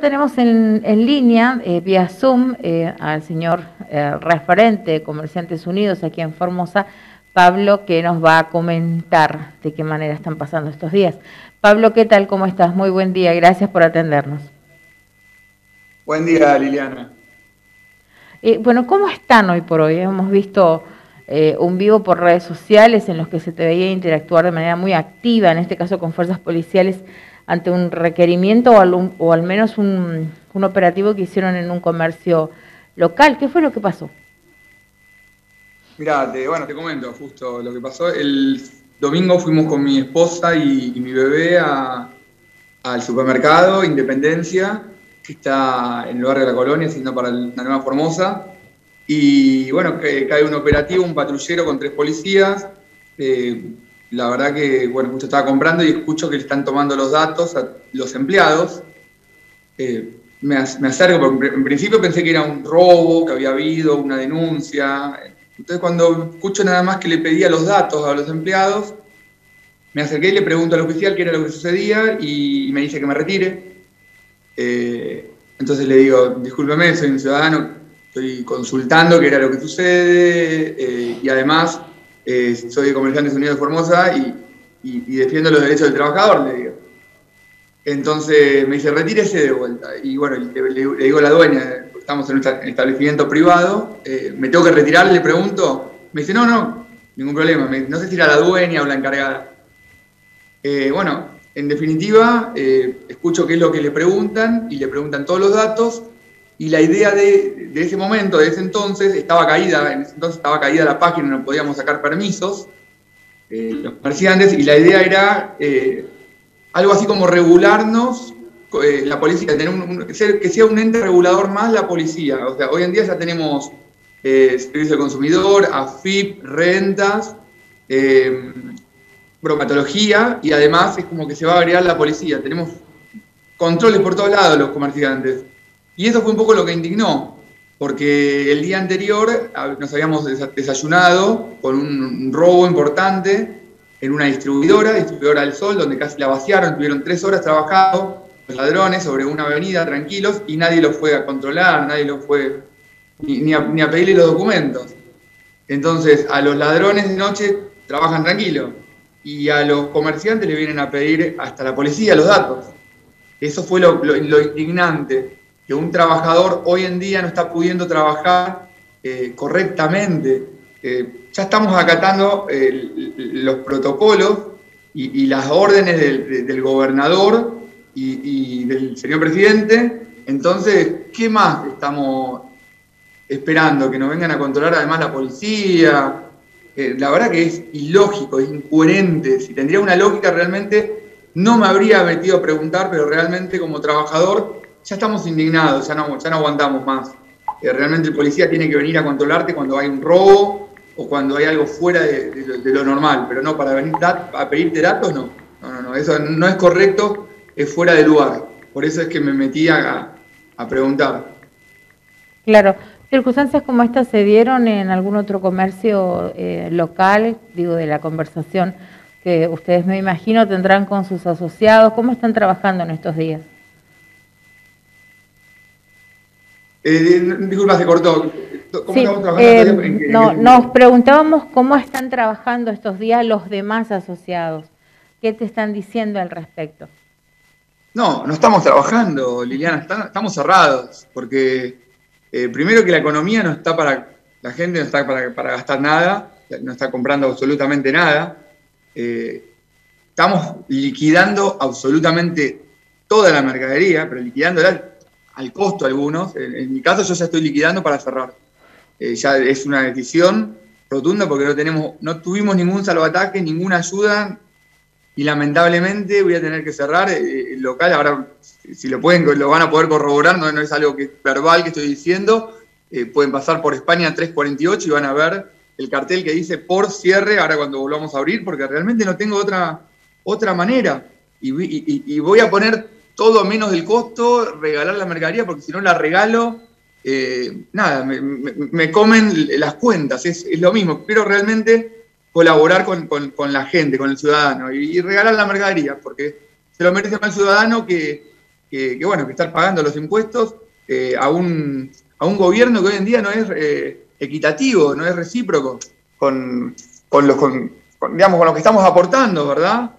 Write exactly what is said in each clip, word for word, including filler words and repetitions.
tenemos en, en línea, eh, vía Zoom, eh, al señor eh, referente de Comerciantes Unidos aquí en Formosa, Pablo, que nos va a comentar de qué manera están pasando estos días. Pablo, ¿qué tal? ¿Cómo estás? Muy buen día, gracias por atendernos. Buen día, Liliana. Eh, bueno, ¿cómo están hoy por hoy? Hemos visto eh, un vivo por redes sociales en los que se te veía interactuar de manera muy activa, en este caso con fuerzas policiales, ante un requerimiento o al, o al menos un, un operativo que hicieron en un comercio local. ¿Qué fue lo que pasó? Mirá, te, bueno, te comento justo lo que pasó. El domingo fuimos con mi esposa y, y mi bebé a, al supermercado Independencia, que está en el barrio de la Colonia, siendo para la Nueva Formosa. Y bueno, que cae un operativo, un patrullero con tres policías. Eh, la verdad que, bueno, justo estaba comprando y escucho que le están tomando los datos a los empleados. Eh, me, me acerco, porque en principio pensé que era un robo, que había habido una denuncia. Entonces cuando escucho nada más que le pedía los datos a los empleados, me acerqué y le pregunto al oficial qué era lo que sucedía y, y me dice que me retire. Eh, entonces le digo, discúlpeme, soy un ciudadano, estoy consultando qué era lo que sucede eh, y además eh, soy de Comerciantes Unidos de Formosa y, y, y defiendo los derechos del trabajador, le digo. Entonces me dice, retírese de vuelta. Y bueno, le, le, le digo a la dueña, estamos en un establecimiento privado, eh, me tengo que retirar, le pregunto. Me dice, no, no, ningún problema. Me, no sé si era la dueña o la encargada. Eh, bueno, en definitiva, eh, escucho qué es lo que le preguntan y le preguntan todos los datos. Y la idea de, de ese momento, de ese entonces, estaba caída, en ese entonces estaba caída la página, no podíamos sacar permisos, eh, los comerciantes, y la idea era... Eh, algo así como regularnos eh, la policía, tener un, un, que sea un ente regulador más la policía. O sea, hoy en día ya tenemos eh, servicio al consumidor, A F I P, rentas, eh, bromatología, y además es como que se va a agregar la policía. Tenemos controles por todos lados los comerciantes. Y eso fue un poco lo que indignó, porque el día anterior nos habíamos desayunado con un robo importante en una distribuidora, distribuidora del Sol, donde casi la vaciaron, tuvieron tres horas trabajando los ladrones sobre una avenida tranquilos y nadie los fue a controlar, nadie los fue ni, ni, a, ni a pedirle los documentos. Entonces, a los ladrones de noche trabajan tranquilos y a los comerciantes le vienen a pedir hasta la policía los datos. Eso fue lo, lo, lo indignante, que un trabajador hoy en día no está pudiendo trabajar eh, correctamente. Eh, ya estamos acatando eh, los protocolos y, y las órdenes del, de, del gobernador y, y del señor presidente. Entonces, ¿qué más estamos esperando? Que nos vengan a controlar además la policía. Eh, la verdad que es ilógico, es incoherente. Si tendría una lógica realmente, no me habría metido a preguntar, pero realmente como trabajador ya estamos indignados, ya no, ya no aguantamos más. Eh, realmente el policía tiene que venir a controlarte cuando hay un robo o cuando hay algo fuera de, de, de lo normal, pero no para venir a pedirte datos, no. No, no, no, eso no es correcto, es fuera de lugar. Por eso es que me metí a, a preguntar. Claro. ¿Circunstancias como estas se dieron en algún otro comercio eh, local, digo, de la conversación que ustedes, me imagino, tendrán con sus asociados? ¿Cómo están trabajando en estos días? Eh, disculpa, se cortó. ¿Cómo sí, estamos trabajando eh, estos días? ¿En qué, no, en qué nos preguntábamos cómo están trabajando estos días los demás asociados. ¿Qué te están diciendo al respecto? No, no estamos trabajando, Liliana, estamos cerrados, porque eh, primero que la economía no está para, la gente no está para, para gastar nada, no está comprando absolutamente nada. Eh, estamos liquidando absolutamente toda la mercadería, pero liquidándola al, al costo algunos. En, en mi caso yo ya estoy liquidando para cerrar. Eh, ya es una decisión rotunda porque no, tenemos, no tuvimos ningún salvataje, ninguna ayuda. Y lamentablemente voy a tener que cerrar eh, el local. Ahora, si lo pueden, lo van a poder corroborar, no, no es algo que, verbal que estoy diciendo. Eh, pueden pasar por España trescientos cuarenta y ocho y van a ver el cartel que dice por cierre, ahora cuando volvamos a abrir, porque realmente no tengo otra, otra manera. Y, y, y voy a poner todo menos del costo, regalar la mercadería, porque si no la regalo, eh, nada, me, me, me comen las cuentas, es, es lo mismo. Pero realmente colaborar con, con, con la gente, con el ciudadano, y, y regalar la mercadería, porque se lo merece más el ciudadano que, que, que, bueno, que estar pagando los impuestos eh, a, un, a un gobierno que hoy en día no es eh, equitativo, no es recíproco con, con, los, con, con, digamos, con lo que estamos aportando, ¿verdad?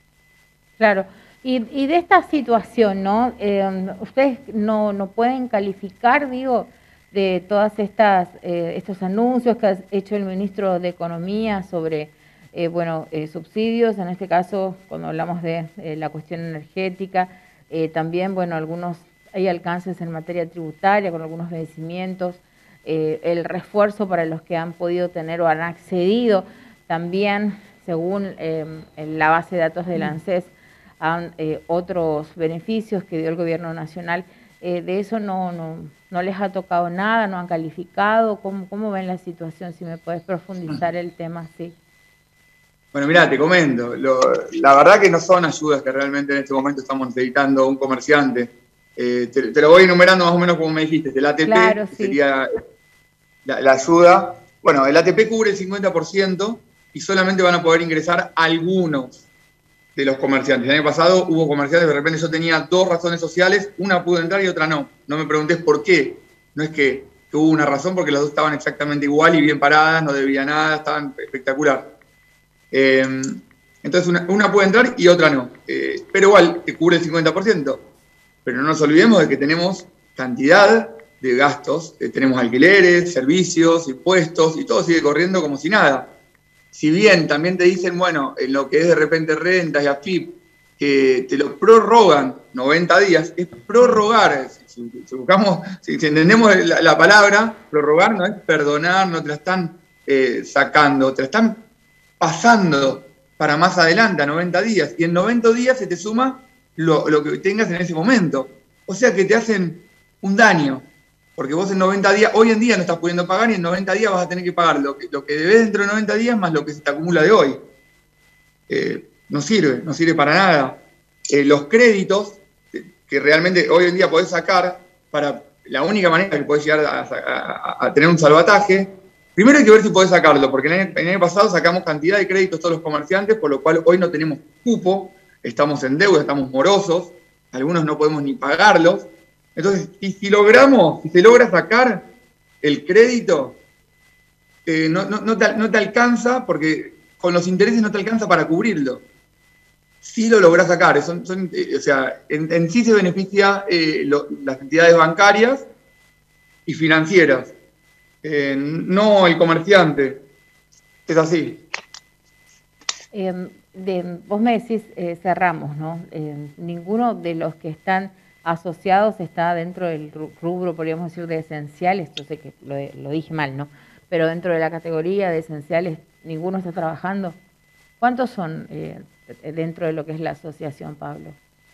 Claro. Y, y de esta situación, ¿no? Eh, ustedes no, no pueden calificar, digo, de todas estas eh, estos anuncios que ha hecho el ministro de Economía sobre eh, bueno, eh, subsidios, en este caso, cuando hablamos de eh, la cuestión energética, eh, también, bueno, algunos hay alcances en materia tributaria con algunos vencimientos, eh, el refuerzo para los que han podido tener o han accedido también, según eh, la base de datos del ANSES, a eh, otros beneficios que dio el gobierno nacional. Eh, de eso no, no, no les ha tocado nada, no han calificado. ¿Cómo, cómo ven la situación? Si me puedes profundizar el tema, sí. Bueno, mira, te comento. Lo, la verdad que no son ayudas que realmente en este momento estamos necesitando un comerciante. Eh, te, te lo voy enumerando más o menos como me dijiste. El A T P, claro, que sí. sería la, la ayuda. Bueno, el A T P cubre el cincuenta por ciento y solamente van a poder ingresar algunos de los comerciantes. El año pasado hubo comerciantes, de repente yo tenía dos razones sociales, una pudo entrar y otra no. No me preguntes por qué. No es que, que hubo una razón, porque las dos estaban exactamente igual y bien paradas, no debía nada, estaban espectacular. Eh, entonces una, una puede entrar y otra no. Eh, pero igual, te cubre el cincuenta por ciento. Pero no nos olvidemos de que tenemos cantidad de gastos, eh, tenemos alquileres, servicios, impuestos, y todo sigue corriendo como si nada. Si bien también te dicen, bueno, en lo que es de repente rentas y A F I P, que te lo prorrogan noventa días, es prorrogar. Si, si buscamos, si, si entendemos la, la palabra, prorrogar no es perdonar, no te la están eh, sacando, te la están pasando para más adelante, a noventa días. Y en noventa días se te suma lo, lo que tengas en ese momento. O sea que te hacen un daño. Porque vos en noventa días, hoy en día no estás pudiendo pagar y en noventa días vas a tener que pagar lo que, lo que debes dentro de noventa días más lo que se te acumula de hoy. Eh, no sirve, no sirve para nada. Eh, los créditos que realmente hoy en día podés sacar, para la única manera que podés llegar a, a, a tener un salvataje, primero hay que ver si podés sacarlo, porque en el, en el año pasado sacamos cantidad de créditos todos los comerciantes, por lo cual hoy no tenemos cupo, estamos en deuda, estamos morosos, algunos no podemos ni pagarlos. Entonces, y si logramos, si se logra sacar el crédito, eh, no, no, no, te, no te alcanza, porque con los intereses no te alcanza para cubrirlo. Sí lo lográs sacar, son, son, eh, o sea, en, en sí se beneficia eh, lo, las entidades bancarias y financieras, eh, no el comerciante. Es así. Eh, de, vos me decís, eh, cerramos, ¿no? Eh, ninguno de los que están asociados está dentro del rubro, podríamos decir, de esenciales, yo sé que lo, lo dije mal, ¿no? Pero dentro de la categoría de esenciales, ninguno está trabajando. ¿Cuántos son eh, dentro de lo que es la asociación, Pablo?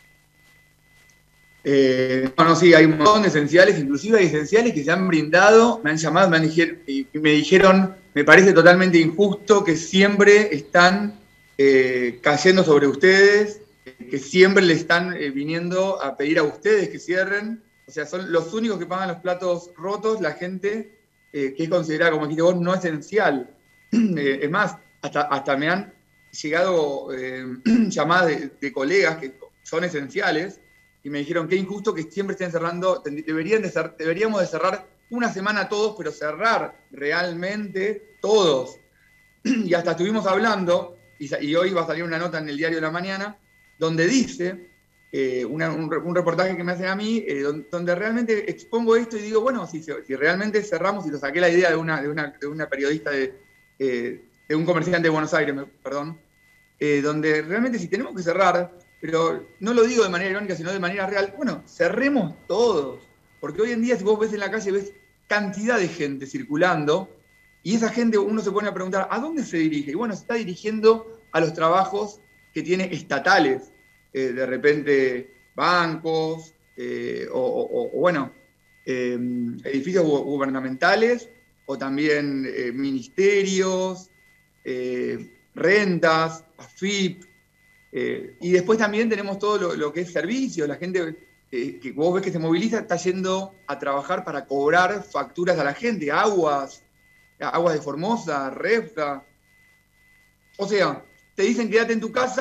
Eh, no, no, sí, hay un montón de esenciales, inclusive hay esenciales que se han brindado, me han llamado, me han dijer, y me dijeron, me parece totalmente injusto que siempre están eh, cayendo sobre ustedes, que siempre le están eh, viniendo a pedir a ustedes que cierren. O sea, son los únicos que pagan los platos rotos, la gente eh, que es considerada, como dijiste vos, no esencial. Eh, es más, hasta, hasta me han llegado eh, llamadas de, de colegas que son esenciales y me dijeron qué injusto que siempre estén cerrando, deberían de ser, deberíamos de cerrar una semana todos, pero cerrar realmente todos. Y hasta estuvimos hablando, y, y hoy va a salir una nota en el Diario de la Mañana, donde dice, eh, una, un, un reportaje que me hacen a mí, eh, donde, donde realmente expongo esto y digo, bueno, si, si realmente cerramos, y lo saqué la idea de una, de una, de una periodista, de, eh, de un comerciante de Buenos Aires, perdón, eh, donde realmente si tenemos que cerrar, pero no lo digo de manera irónica, sino de manera real, bueno, cerremos todos, porque hoy en día si vos ves en la calle, ves cantidad de gente circulando, y esa gente uno se pone a preguntar, ¿a dónde se dirige? Y bueno, se está dirigiendo a los trabajos que tiene estatales, eh, de repente bancos, eh, o, o, o, bueno, eh, edificios gubernamentales, o también eh, ministerios, eh, rentas, A F I P, eh, y después también tenemos todo lo, lo que es servicios, la gente eh, que vos ves que se moviliza está yendo a trabajar para cobrar facturas a la gente, aguas, aguas de Formosa, Refta, o sea, te dicen quédate en tu casa,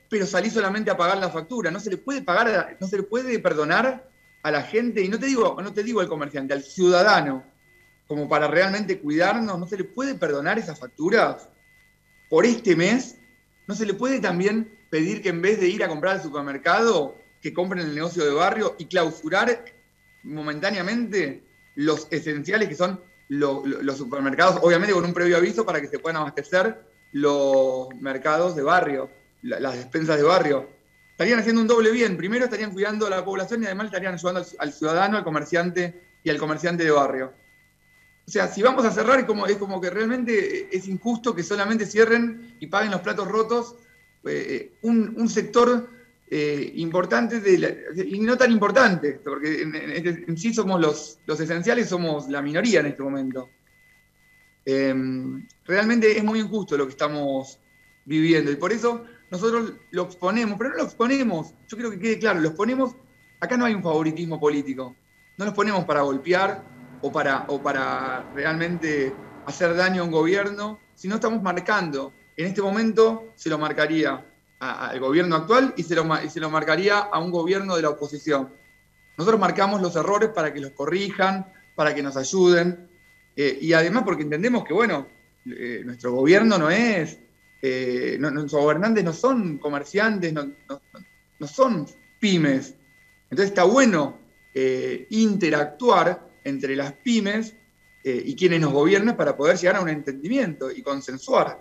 pero salí solamente a pagar la factura. No se le puede pagar, a, no se le puede perdonar a la gente, y no te digo, no te digo al comerciante, al ciudadano, como para realmente cuidarnos, no se le puede perdonar esas facturas por este mes. No se le puede también pedir que en vez de ir a comprar al supermercado, que compren el negocio de barrio y clausurar momentáneamente los esenciales que son lo, lo, los supermercados, obviamente con un previo aviso para que se puedan abastecer los mercados de barrio, la, las despensas de barrio. Estarían haciendo un doble bien. Primero estarían cuidando a la población y además estarían ayudando al, al ciudadano, al comerciante y al comerciante de barrio. O sea, si vamos a cerrar, es como, es como que realmente es injusto que solamente cierren y paguen los platos rotos eh, un, un sector eh, importante de la, y no tan importante, porque en, en, en sí somos los, los esenciales, somos la minoría en este momento. Eh, realmente es muy injusto lo que estamos viviendo y por eso nosotros lo exponemos, pero no lo exponemos, yo quiero que quede claro, lo exponemos, acá no hay un favoritismo político, no los ponemos para golpear o para, o para realmente hacer daño a un gobierno, sino estamos marcando. En este momento se lo marcaría a, al gobierno actual y se, lo, y se lo marcaría a un gobierno de la oposición. Nosotros marcamos los errores para que los corrijan, para que nos ayuden, eh, y además porque entendemos que, bueno, eh, nuestro gobierno no es, eh, no, nuestros gobernantes no son comerciantes, no, no, no son pymes. Entonces está bueno eh, interactuar entre las pymes eh, y quienes nos gobiernan para poder llegar a un entendimiento y consensuar.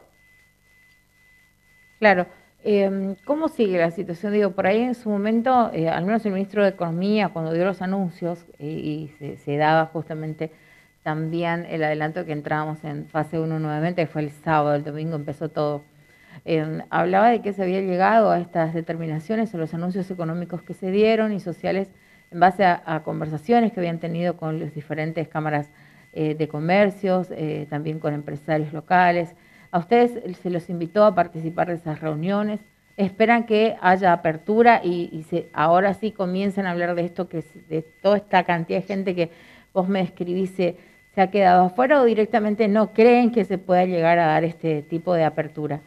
Claro. Eh, ¿Cómo sigue la situación? Digo, por ahí en su momento, eh, al menos el ministro de Economía, cuando dio los anuncios eh, y se, se daba justamente también el adelanto que entrábamos en fase uno nuevamente, que fue el sábado, el domingo empezó todo, eh, hablaba de que se había llegado a estas determinaciones o los anuncios económicos que se dieron y sociales en base a, a conversaciones que habían tenido con las diferentes cámaras eh, de comercios, eh, también con empresarios locales. ¿A ustedes se los invitó a participar de esas reuniones? ¿Esperan que haya apertura y, y se, ahora sí comiencen a hablar de esto, que de toda esta cantidad de gente que vos me describís se, se ha quedado afuera, o directamente no creen que se pueda llegar a dar este tipo de apertura?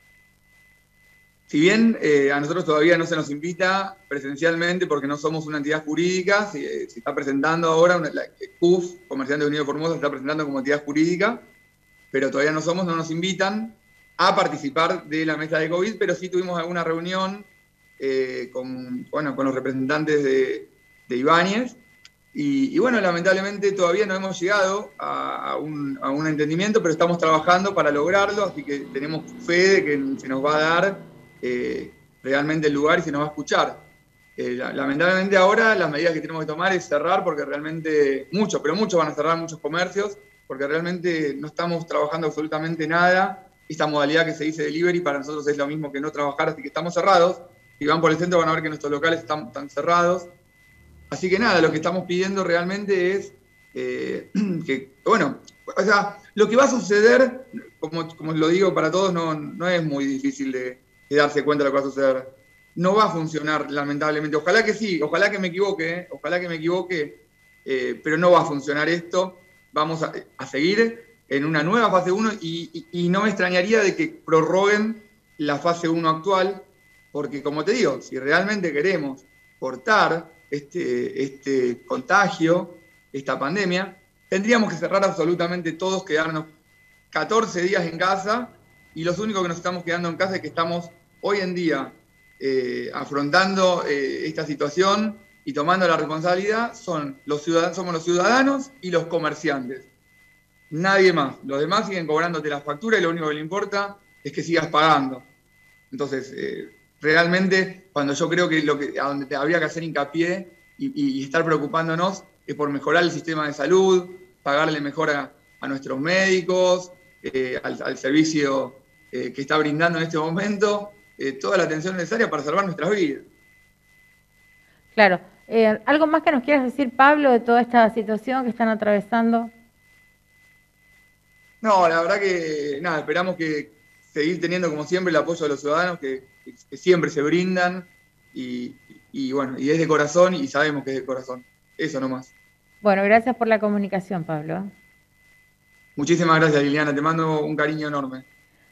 Si bien eh, a nosotros todavía no se nos invita presencialmente porque no somos una entidad jurídica, se, se está presentando ahora, una, la C U F, Comerciantes Unidos de Formosa, se está presentando como entidad jurídica, pero todavía no somos, no nos invitan a participar de la mesa de COVID, pero sí tuvimos alguna reunión eh, con, bueno, con los representantes de, de Ibáñez, y, y bueno, lamentablemente todavía no hemos llegado a, a, un, a un entendimiento, pero estamos trabajando para lograrlo, así que tenemos fe de que se nos va a dar Eh, realmente el lugar y se nos va a escuchar. Eh, lamentablemente ahora las medidas que tenemos que tomar es cerrar, porque realmente muchos, pero muchos van a cerrar, muchos comercios, porque realmente no estamos trabajando absolutamente nada. Esta modalidad que se dice delivery para nosotros es lo mismo que no trabajar, así que estamos cerrados. Si van por el centro van a ver que nuestros locales están, están cerrados. Así que nada, lo que estamos pidiendo realmente es eh, que, bueno, o sea, lo que va a suceder, como, como lo digo para todos, no, no es muy difícil de de darse cuenta de lo que va a suceder. No va a funcionar, lamentablemente. Ojalá que sí, ojalá que me equivoque, ¿eh? ojalá que me equivoque, eh, pero no va a funcionar esto. Vamos a, a seguir en una nueva fase uno y, y, y no me extrañaría de que prorroguen la fase uno actual, porque como te digo, si realmente queremos cortar este, este contagio, esta pandemia, tendríamos que cerrar absolutamente todos, quedarnos catorce días en casa, y los únicos que nos estamos quedando en casa es que estamos hoy en día eh, afrontando eh, esta situación y tomando la responsabilidad son los ciudadanos, somos los ciudadanos y los comerciantes. Nadie más. Los demás siguen cobrándote la factura y lo único que le importa es que sigas pagando. Entonces, eh, realmente, cuando yo creo que lo que a donde habría que hacer hincapié y, y, y estar preocupándonos es por mejorar el sistema de salud, pagarle mejor a, a nuestros médicos, eh, al, al servicio eh, que está brindando en este momento, eh, toda la atención necesaria para salvar nuestras vidas. Claro. Eh, ¿Algo más que nos quieras decir, Pablo, de toda esta situación que están atravesando? No, la verdad que nada, esperamos que seguir teniendo como siempre el apoyo de los ciudadanos que, que siempre se brindan y, y bueno, y es de corazón y sabemos que es de corazón. Eso nomás. Bueno, gracias por la comunicación, Pablo. Muchísimas gracias, Liliana, te mando un cariño enorme.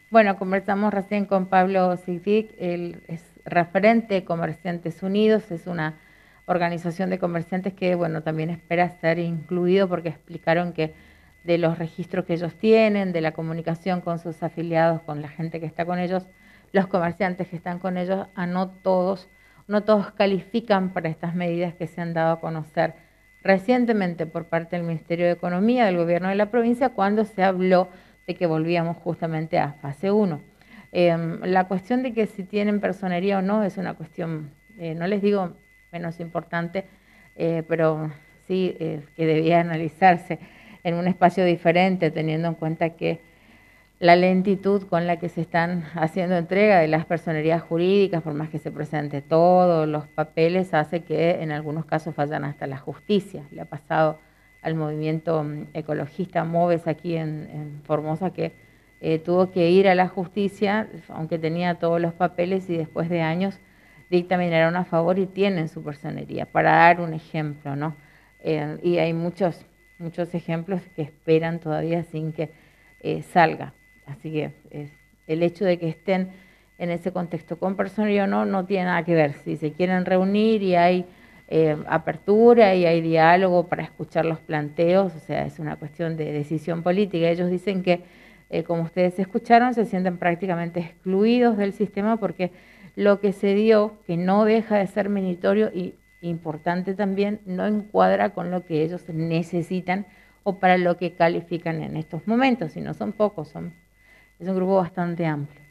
Bueno, conversamos recién con Pablo Sigdic, él es referente de Comerciantes Unidos, es una organización de comerciantes que, bueno, también espera ser incluido porque explicaron que de los registros que ellos tienen, de la comunicación con sus afiliados, con la gente que está con ellos, los comerciantes que están con ellos, a no todos, no todos califican para estas medidas que se han dado a conocer recientemente por parte del Ministerio de Economía, del Gobierno de la provincia, cuando se habló de que volvíamos justamente a fase uno. Eh, la cuestión de que si tienen personería o no es una cuestión, eh, no les digo menos importante, eh, pero sí eh, que debía analizarse en un espacio diferente, teniendo en cuenta que la lentitud con la que se están haciendo entrega de las personerías jurídicas, por más que se presente todos los papeles, hace que en algunos casos fallan hasta la justicia. Le ha pasado al movimiento ecologista Moves aquí en, en Formosa que eh, tuvo que ir a la justicia, aunque tenía todos los papeles, y después de años dictaminaron a favor y tienen su personería, para dar un ejemplo, ¿no? Eh, y hay muchos, muchos ejemplos que esperan todavía sin que eh, salga. Así que eh, el hecho de que estén en ese contexto con personería o no, no tiene nada que ver. Si se quieren reunir y hay eh, apertura y hay diálogo para escuchar los planteos, o sea, es una cuestión de decisión política. Ellos dicen que, eh, como ustedes escucharon, se sienten prácticamente excluidos del sistema porque lo que se dio, que no deja de ser meritorio y importante también, no encuadra con lo que ellos necesitan o para lo que califican en estos momentos, y no son pocos, son, es un grupo bastante amplio.